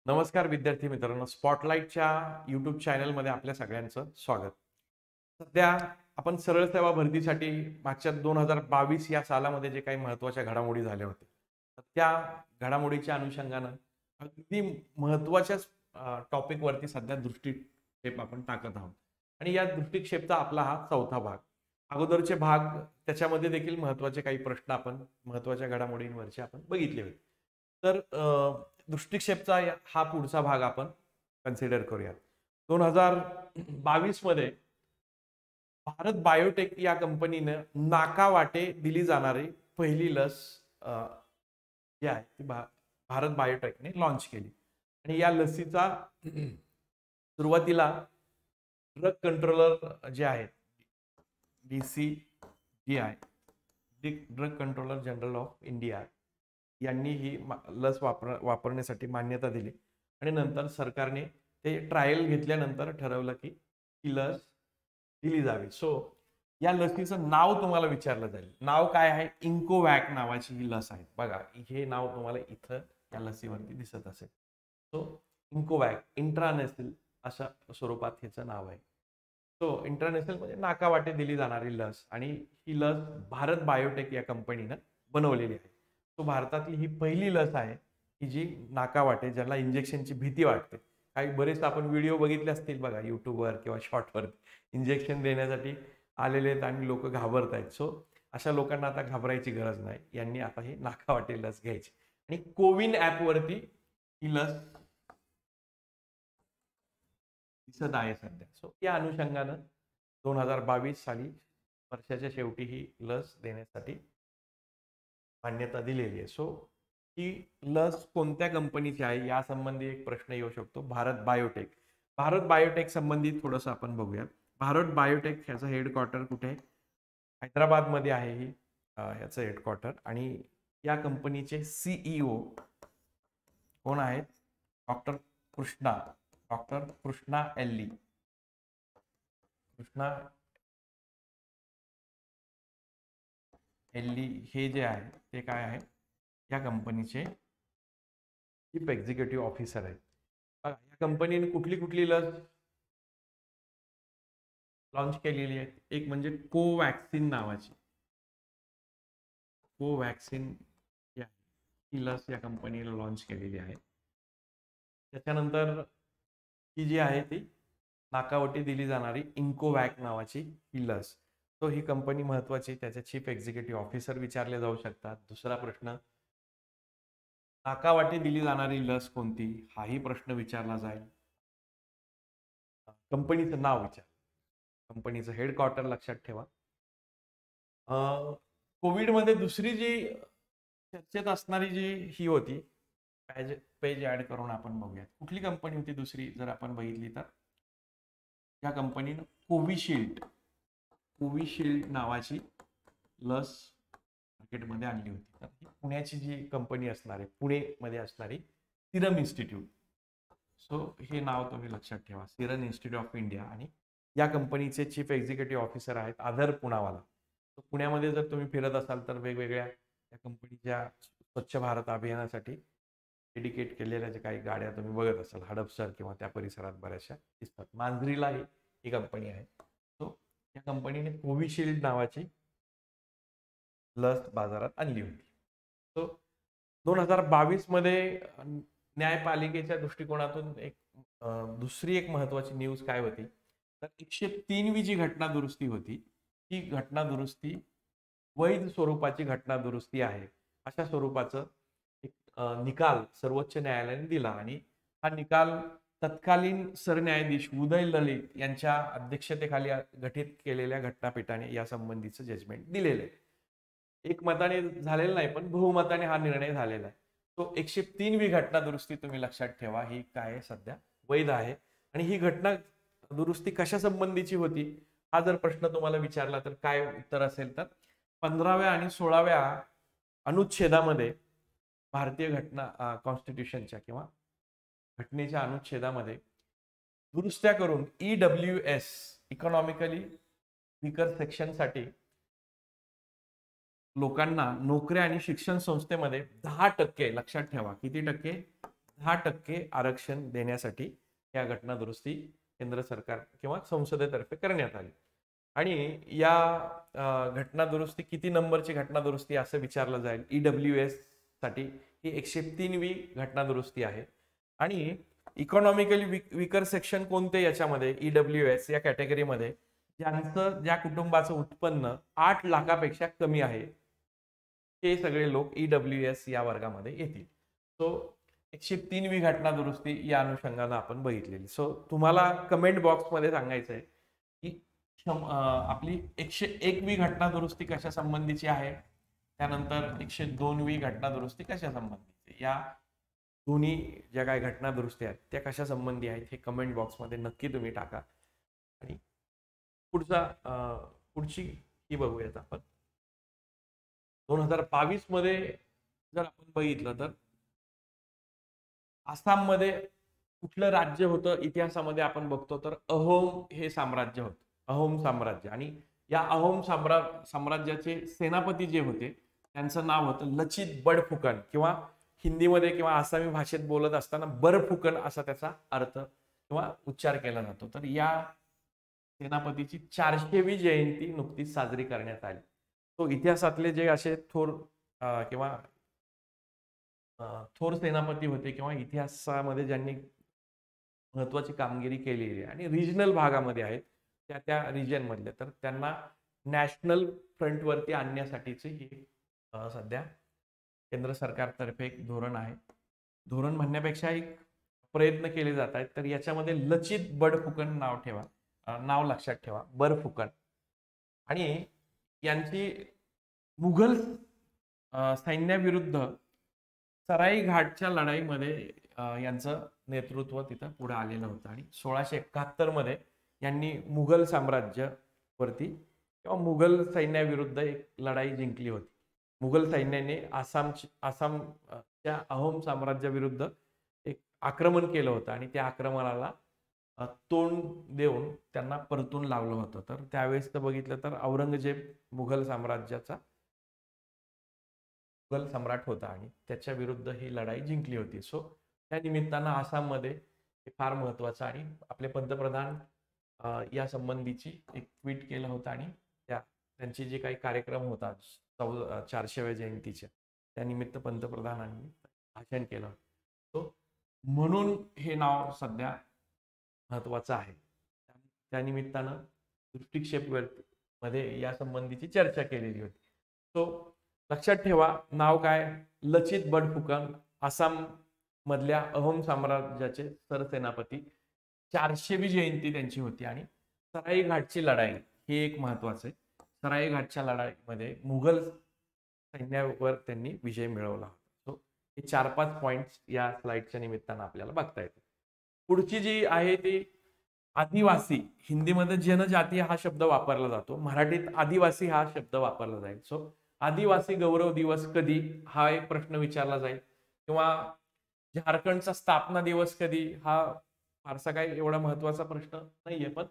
नमस्कार विद्यार्थी मित्रांनो, स्पॉटलाइटच्या यूट्यूब चॅनलमध्ये आपल्या सगळ्यांचं स्वागत. सध्या आपण सरळ सेवा भरतीसाठी मागच्या 2022 या सालामध्ये जे काही महत्त्वाच्या घडामोडी झाल्या होत्या, तर त्या घडामोडीच्या अनुषंगानं अगदी महत्त्वाच्याच टॉपिकवरती सध्या दृष्टिक्षेप आपण टाकत आहोत. आणि या दृष्टिक्षेपचा आपला हा चौथा भाग. अगोदरचे भाग त्याच्यामध्ये देखील महत्त्वाचे काही प्रश्न आपण महत्त्वाच्या घडामोडींवरचे आपण बघितले होते. तर दृष्टिक्षेपचा हा पुढचा भाग आपण कन्सिडर करूया. 2022 मध्ये भारत बायोटेक या कंपनीनं नाकावाटे दिली जाणारी पहिली लस जी आहे ती भारत बायोटेकने लॉन्च केली. आणि या लसीचा सुरुवातीला ड्रग कंट्रोलर जे आहेत DCGI, drug controller general of India यांनी ही लस वापरण्यासाठी मान्यता दिली. आणि नंतर सरकारने ते ट्रायल घेतल्यानंतर ठरवलं की ही लस दिली जावी. सो या लसीचं नाव तुम्हाला विचारलं जाईल. नाव काय आहे? इंकोवॅक नावाची ही लस आहे. बघा, हे नाव तुम्हाला इथं या लसीवरती दिसत असेल. सो इंकोवॅक इंट्रानेसल अशा स्वरूपात ह्याचं नाव आहे. सो इंटरनॅशनल म्हणजे नाकावाटे दिली जाणारी लस, आणि ही लस भारत बायोटेक या कंपनीनं बनवलेली आहे. तो भारतातली ही पहिली लस आहे की जी नाकावाटे, ज्याला इंजेक्शनची भीती वाटते. काही बरेच आपण व्हिडिओ बघितले असतील बघा युट्यूबवर किंवा शॉर्टवर, इंजेक्शन देण्यासाठी आलेले आहेत आणि लोक घाबरत आहेत. सो अशा लोकांना आता घाबरायची गरज नाही. यांनी आता ही नाकावाटे लस घ्यायची. आणि कोविन ऍपवरती ही लस दिसत आहे सध्या. सो या अनुषंगानं 2022 साली वर्षाच्या शेवटी ही लस देण्यासाठी मान्यता दिलेली आहे. सो ही लस कोणत्या कंपनीची आहे यासंबंधी एक प्रश्न येऊ शकतो. भारत बायोटेक. भारत बायोटेक संबंधी थोडंसं आपण बघूया. भारत बायोटेक ह्याचं हेडक्वार्टर कुठे आहे? हैदराबादमध्ये आहे ही ह्याचं हेडक्वार्टर. आणि या कंपनीचे CEO कोण आहेत? डॉक्टर कृष्णा एल्ली. कृष्णा एल्ली हे जे आहे ते काय आहे? या कंपनीचे चीफ एक्झिक्युटिव्ह ऑफिसर आहेत. या कंपनीने कुठली कुठली लस लॉन्च केलेली आहे? एक म्हणजे कोवॅक्सिन नावाची. कोवॅक्सिन ही लस या कंपनीला लॉन्च केलेली आहे. त्याच्यानंतर ही जी आहे ती नाकावटी दिली जाणारी इंकोवॅक नावाची ही लस. तो ही कंपनी महत्वाची, त्याचे चीफ एक्झिक्युटिव्ह ऑफिसर विचारले जाऊ शकतात. दुसरा प्रश्न, नाकावाटी दिली जाणारी लस कोणती? हाही प्रश्न विचारला जाईल. कंपनीचं नाव विचार, कंपनीचं हेडक्वार्टर लक्षात ठेवा. कोविडमध्ये दुसरी जी चर्चेत असणारी जी ही होती, पेज ऍड करून आपण बघूयात. कुठली कंपनी होती दुसरी जर आपण बघितली तर? या कंपनीनं कोविशिल्ड नावाची लस मार्केटमध्ये आणली होती. तर ही पुण्याची जी कंपनी असणार आहे, पुणेमध्ये असणारी सिरम इन्स्टिट्यूट. सो हे नाव तुम्ही लक्षात ठेवा, सिरम इन्स्टिट्यूट ऑफ इंडिया. आणि या कंपनीचे चीफ एक्झिक्युटिव्ह ऑफिसर आहेत आदर पुनावाला. पुण्यामध्ये जर तुम्ही फिरत असाल तर वेगवेगळ्या या कंपनीच्या स्वच्छ भारत अभियानासाठी डेडिकेट केलेल्या ज्या काही गाड्या तुम्ही बघत असाल हडपसर किंवा त्या परिसरात बऱ्याचशा दिसतात. मांजरीला ही कंपनी आहे. सो या कंपनीने कोविशिल्ड नावाची लस बाजारात आणली होती. सो 2022 मध्ये न्यायपालिकेच्या दृष्टिकोनातून दुसरी एक महत्वाची न्यूज काय होती तर 103वी जी घटना दुरुस्ती होती, ही घटना दुरुस्ती वैध स्वरूपाची घटना दुरुस्ती आहे अशा स्वरूपाचं एक निकाल सर्वोच्च न्यायालयाने दिला. आणि हा निकाल तत्कालीन सरन्यायाधीश उदय ललित यांच्या अध्यक्षतेखाली गठीत केलेल्या घटनापीठाने या संबंधीचं जजमेंट दिलेलं आहे. एकमताने झालेलं नाही, पण बहुमताने हा निर्णय झालेला आहे. तो 103वी घटना दुरुस्ती तुम्ही लक्षात ठेवा, ही काय सध्या वैध आहे. आणि ही घटना दुरुस्ती कशा संबंधीची होती हा जर प्रश्न तुम्हाला विचारला तर काय उत्तर असेल तर 15व्या आणि 16व्या अनुच्छेदामध्ये भारतीय घटना कॉन्स्टिट्यूशनच्या किंवा घटनेच्या अनुच्छेदामध्ये दुरुस्त्या करून EWS इकॉनॉमिकली वीकर सेक्शनसाठी लोकांना नोकऱ्या आणि शिक्षण संस्थेमध्ये 10%, लक्षात ठेवा किती टक्के? 10% आरक्षण देण्यासाठी या घटना दुरुस्ती केंद्र सरकार किंवा संसदेतर्फे करण्यात आली. आणि या घटना दुरुस्ती किती नंबरची घटना दुरुस्ती असं विचारलं जाईल. EWS साठी ही 103वी घटना दुरुस्ती आहे. आणि इकॉनॉमिकली विकर सेक्शन कोणते याच्यामध्ये EWS या कॅटेगरीमध्ये ज्यांचं ज्या कुटुंबाचं उत्पन्न 8 लाखापेक्षा कमी आहे ते सगळे लोक EWS या वर्गामध्ये येतील. सो 103वी घटना दुरुस्ती या अनुषंगाने आपण बघितलेली. सो तुम्हाला कमेंट बॉक्समध्ये सांगायचं आहे की आपली 101वी घटना दुरुस्ती कशा संबंधीची आहे, त्यानंतर 102वी घटना दुरुस्ती कशा संबंधीची, या दोन्ही ज्या काही घटना दुरुस्ती आहेत त्या कशा संबंधी आहेत हे कमेंट बॉक्समध्ये नक्की तुम्ही टाका. आणि पुढची ही बघूयात आपण. 2022 मध्ये जर आपण बघितलं तर आसाममध्ये कुठलं राज्य होतं इतिहासामध्ये आपण बघतो तर अहोम हे साम्राज्य होतं. अहोम साम्राज्य. आणि या अहोम साम्राज्याचे सेनापती जे होते त्यांचं नाव होतं लचित बडफुकन, किंवा हिंदीमध्ये किंवा आसामी भाषेत बोलत असताना बरफुकन असा त्याचा अर्थ किंवा उच्चार केला जातो. तर या सेनापतीची 400वी जयंती नुकतीच साजरी करण्यात आली. तो इतिहासातले जे असे किंवा थोर सेनापती होते किंवा इतिहासामध्ये ज्यांनी महत्वाची कामगिरी केलेली आहे आणि रिजनल भागामध्ये आहेत त्या रिजन मधले, तर त्यांना नॅशनल फ्रंटवरती आणण्यासाठीचे ही सध्या केंद्र सरकारतर्फे एक धोरण आहे. धोरण म्हणण्यापेक्षा एक प्रयत्न केले जात आहेत. तर याच्यामध्ये लचित बडफुकन नाव लक्षात ठेवा, बरफुकन. आणि यांची मुघल सैन्याविरुद्ध सराई घाटच्या लढाईमध्ये यांचं नेतृत्व तिथं पुढे आलेलं होतं. आणि 1671 मध्ये यांनी मुघल साम्राज्यावरती किंवा मुघल सैन्याविरुद्ध एक लढाई जिंकली होती. मुघल सैन्याने आसामच्या अहोम साम्राज्याविरुद्ध एक आक्रमण केलं होतं आणि त्या आक्रमणाला तोंड देऊन त्यांना परतून लावलं होतं. तर त्यावेळेस तर बघितलं तर औरंगजेब मुघल सम्राट होता आणि त्याच्या विरुद्ध ही लढाई जिंकली होती. सो त्या निमित्तानं आसाममध्ये फार महत्वाचं, आणि आपले पंतप्रधान या संबंधीची एक ट्विट केलं होतं आणि त्यांची जे काही कार्यक्रम होता 400व्या जयंतीच्या त्यानिमित्त पंतप्रधानांनी भाषण केलं. सो म्हणून हे नाव सध्या महत्वाचं आहे. त्या निमित्तानं दृष्टिक्षेप मध्ये या संबंधीची चर्चा केलेली होती. सो लक्षात ठेवा, नाव काय, लचित बडफुकन, आसाम मधल्या अहोम साम्राज्याचे सरसेनापती. 400वी जयंती त्यांची होती. आणि सराई घाटची लढाई हे एक महत्वाचं आहे. सराई घाटच्या लढाईमध्ये मुघल सैन्यावर त्यांनी विजय मिळवला. सो हे 4-5 पॉइंट्स या स्लाइडच्या निमित्तानं आपल्याला बघता येते. पुढची जी आहे ती आदिवासी. हिंदीमध्ये जनजाती हा शब्द वापरला जातो, मराठीत आदिवासी हा शब्द वापरला जाईल. सो आदिवासी गौरव दिवस कधी हा एक प्रश्न विचारला जाईल, किंवा झारखंडचा स्थापना दिवस कधी हा फारसा काही एवढा महत्वाचा प्रश्न नाहीये. पण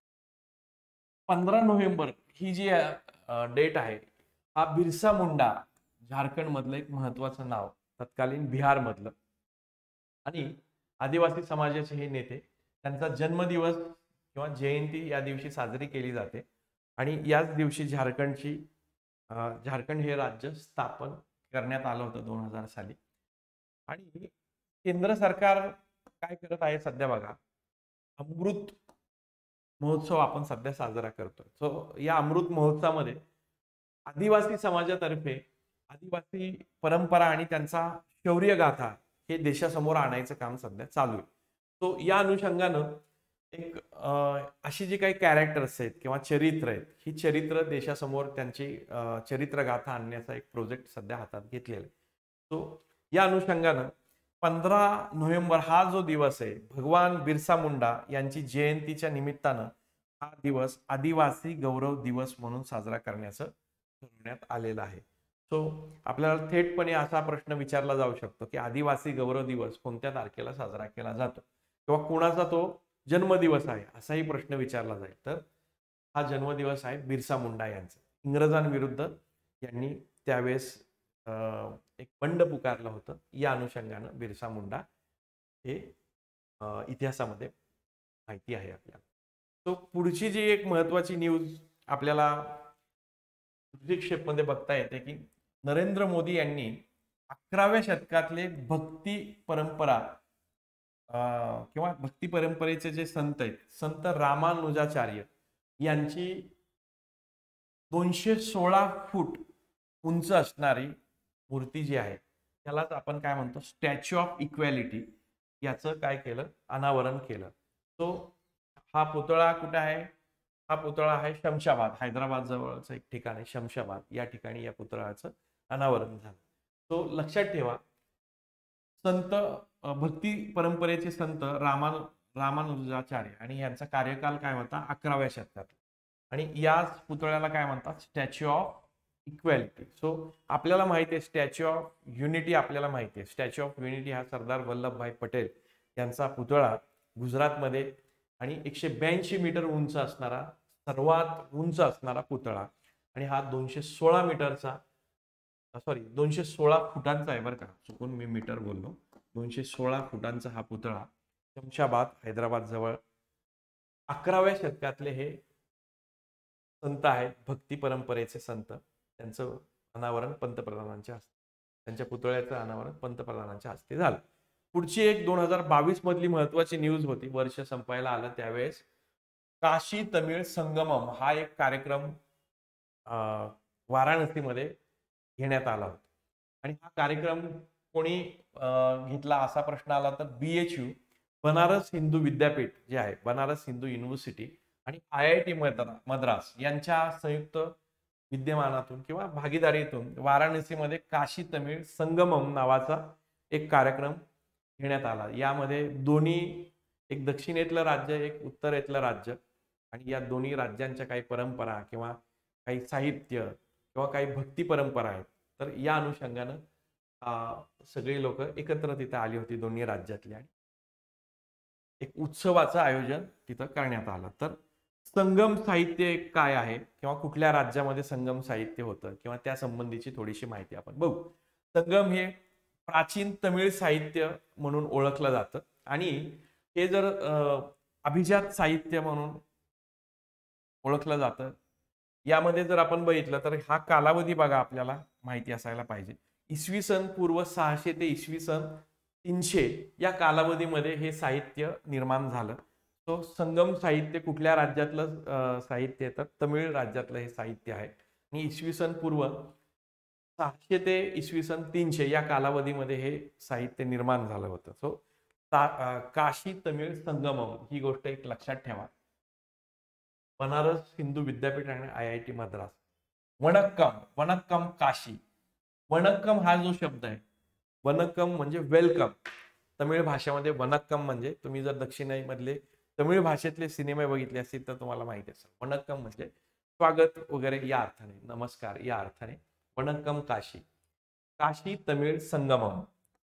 15 नोव्हेंबर ही जी डेट आहे, हा बिरसा मुंडा झारखंड मधलं एक महत्वाचं नाव, तत्कालीन बिहार मधलं, आणि आदिवासी समाजाचे हे नेते, त्यांचा जन्मदिवस किंवा जयंती या दिवशी साजरी केली जाते. आणि याच दिवशी झारखंड हे राज्य स्थापन करण्यात आलं होतं 2000 साली. आणि केंद्र सरकार काय करत आहे सध्या बघा, अमृत महोत्सव आपण सध्या साजरा करतोय. सो या अमृत महोत्सवामध्ये आदिवासी समाजातर्फे आदिवासी परंपरा आणि त्यांचा शौर्य गाथा हे देशासमोर आणायचं काम सध्या चालू आहे. सो या अनुषंगानं एक अशी जी काही कॅरेक्टर्स आहेत किंवा चरित्र आहेत, ही चरित्र देशासमोर त्यांची चरित्र गाथा आणण्याचा एक प्रोजेक्ट सध्या हातात घेतलेला आहे. सो या अनुषंगानं 15 नोव्हेंबर हा जो दिवस आहे, भगवान बिरसा मुंडा यांची जयंतीच्या निमित्तानं हा दिवस आदिवासी गौरव दिवस म्हणून साजरा करण्याचं ठरवण्यात आलेलं आहे. सो आपल्याला थेटपणे असा प्रश्न विचारला जाऊ शकतो की आदिवासी गौरव दिवस कोणत्या तारखेला साजरा केला जातो, किंवा कोणाचा तो जन्मदिवस आहे, असाही प्रश्न विचारला जाईल. तर हा जन्मदिवस आहे बिरसा मुंडा यांचा. इंग्रजांविरुद्ध यांनी त्यावेळेस एक बंड पुकारलं होतं. या अनुषंगानं बिरसा मुंडा हे इतिहासामध्ये माहिती आहे आपल्याला. तो पुढची जी एक महत्वाची न्यूज आपल्याला मध्ये बघता येते की नरेंद्र मोदी यांनी 11व्या शतकातले भक्ती परंपरा किंवा भक्ती परंपरेचे जे संत आहेत, संत रामानुजाचार्य यांची 216 फूट उंच असणारी मूर्ती जी आहे त्यालाच आपण काय म्हणतो, स्टॅच्यू ऑफ इक्वॅलिटी, याचं काय केलं, अनावरण केलं. तो हा पुतळा कुठे आहे? हा पुतळा आहे शमशाबाद, हैदराबाद जवळचं एक ठिकाण आहे शमशाबाद, या ठिकाणी या पुतळ्याचं अनावरण झालं. तो लक्षात ठेवा, संत भक्ती परंपरेचे संत रामानुजाचार्य आणि यांचा कार्यकाल काय होता, 11व्या शतकात. आणि याच पुतळ्याला काय म्हणतात, स्टॅच्यू ऑफ इक्वॅलिटी. सो आपल्याला माहिती आहे स्टॅच्यू ऑफ युनिटी, आपल्याला माहिती आहे स्टॅच्यू ऑफ युनिटी हा सरदार वल्लभभाई पटेल यांचा पुतळा गुजरातमध्ये आणि 182 मीटर उंच असणारा, सर्वात उंच असणारा पुतळा, आणि हा 216 मीटरचा, सॉरी 216 फुटांचा आहे बरं का, चुकून मी मीटर बोललो. 216 फुटांचा हा पुतळा शमशाबाद, हैदराबाद जवळ 11व्या शतकातले हे संत आहेत, भक्ती परंपरेचे संत. त्यांचं अनावरण पंतप्रधानांच्या हस्ते, त्यांच्या पुतळ्याचं अनावरण पंतप्रधानांच्या हस्ते झालं. पुढची एक 2022 मधली महत्वाची न्यूज होती, वर्ष संपायला आलं त्यावेळेस काशी तमिळ संगमम हा एक कार्यक्रम वाराणसीमध्ये घेण्यात आला होता. आणि हा कार्यक्रम कोणी घेतला असा प्रश्न आला तर BHU, बनारस हिंदू विद्यापीठ जे आहे, बनारस हिंदू युनिव्हर्सिटी आणि IIT मद्रास यांच्या संयुक्त विद्यमानातून किंवा भागीदारीतून वाराणसीमध्ये काशी तमिळ संगमम नावाचा एक कार्यक्रम घेण्यात आला. यामध्ये दोन्ही, एक दक्षिणेतलं राज्य, एक उत्तरेतलं राज्य, आणि या दोन्ही राज्यांच्या काही परंपरा किंवा काही साहित्य किंवा काही भक्ती परंपरा आहेत, तर या अनुषंगानं सगळी लोक एकत्र तिथे आली होती दोन्ही राज्यातली, आणि एक उत्सवाचं आयोजन तिथं करण्यात आलं. तर संगम साहित्य काय आहे किंवा कुठल्या राज्यामध्ये संगम साहित्य होतं किंवा त्या संबंधीची थोडीशी माहिती आपण बघू. संगम हे प्राचीन तमिळ साहित्य म्हणून ओळखलं जातं आणि हे जर अभिजात साहित्य म्हणून ओळखलं जातं. यामध्ये जर आपण बघितलं तर हा कालावधी बघा, आपल्याला माहिती असायला पाहिजे. इसवी सन पूर्व 600 ते इसवी सन 300 या कालावधीमध्ये हे साहित्य निर्माण झालं. तो संगम साहित्य कुठल्या राज्यातलं साहित्य आहे तर तमिळ राज्यातलं हे साहित्य आहे. आणि इसवी सन पूर्व 600 ते इसवी सन 300 या कालावधीमध्ये हे साहित्य निर्माण झालं होतं. सो काशी तमिळ संगमम ही गोष्ट एक लक्षात ठेवा. बनारस हिंदू विद्यापीठ आणि IIT मद्रास. वणक्कम, वणक्कम काशी. वणक्कम हा जो शब्द आहे, वणक्कम म्हणजे वेलकम. तमिळ भाषेमध्ये वणक्कम म्हणजे, तुम्ही जर दक्षिणेमधले तमिळ भाषेतले सिनेमे बघितले असतील तर तुम्हाला माहिती असेल, वणक्कम म्हणजे स्वागत वगैरे या अर्थाने, नमस्कार या अर्थाने. वणक्कम काशी. काशी तमिळ संगमम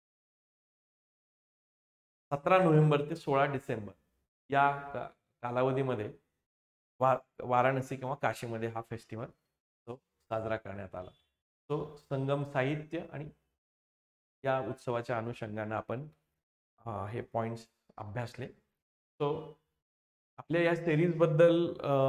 17 नोव्हेंबर ते 16 डिसेंबर या कालावधीमध्ये वाराणसी किंवा काशीमध्ये हा फेस्टिवल तो साजरा करण्यात आला. तो संगम साहित्य आणि या उत्सवाच्या अनुषंगाने आपण हे पॉइंट्स अभ्यासले. सो आपल्या या सिरीज बद्दल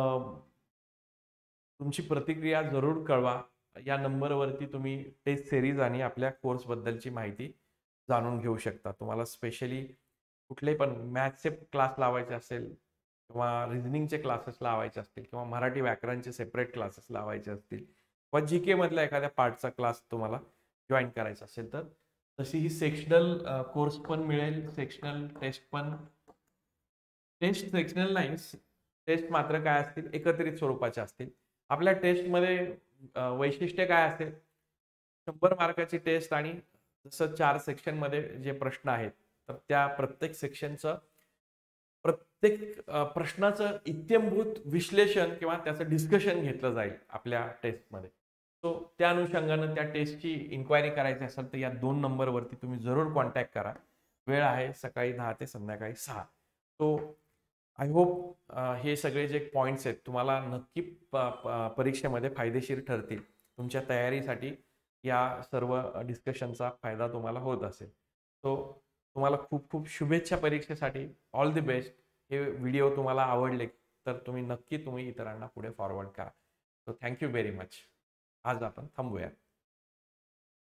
तुमची प्रतिक्रिया जरूर कळवा. या नंबरवरती तुम्ही टेस्ट सिरीज आणि आपल्या कोर्स बद्दलची माहिती जाणून घेऊ शकता. तुम्हाला स्पेशली कुठले पण मॅथ्सचे क्लास लावायचे असेल किंवा रिझनिंगचे क्लासेस लावायचे असतील किंवा मराठी व्याकरणचे सेपरेट क्लासेस लावायचे असतील किंवा GK मधला एखाद्या पार्टचा क्लास तुम्हाला जॉईन करायचा असेल तर तशी ही सेक्शनल कोर्स पण मिळेल. सेक्शनल टेस्ट पण, टेस्ट सेक्शनल नाही, टेस्ट मात्र काय असतील, एकत्रित स्वरूपाचे असतील. आपल्या टेस्टमध्ये वैशिष्ट्य काय असेल, 100 मार्काची टेस्ट आणि जसं 4 सेक्शनमध्ये जे प्रश्न आहेत तर त्या प्रत्येक सेक्शनचं प्रत्येक प्रश्नाचं इत्यंभूत विश्लेषण किंवा त्याचं डिस्कशन घेतलं जाईल आपल्या टेस्टमध्ये. सो त्या अनुषंगानं त्या टेस्टची इन्क्वायरी करायची असेल तर या 2 नंबरवरती तुम्ही जरूर कॉन्टॅक्ट करा. वेळ आहे सकाळी 10 ते संध्याकाळी 6. सो आय होप हे सगळे जे पॉइंट्स आहेत तुम्हाला नक्की परीक्षेमध्ये फायदेशीर ठरतील. तुमच्या तयारीसाठी या सर्व डिस्कशनचा फायदा तुम्हाला होत असेल. सो तुम्हाला खूप खूप शुभेच्छा परीक्षेसाठी. All the best. हे व्हिडिओ तुम्हाला आवडले तर तुम्ही इतरांना पुढे फॉरवर्ड करा. So thank you very much. आज आपण थांबूया.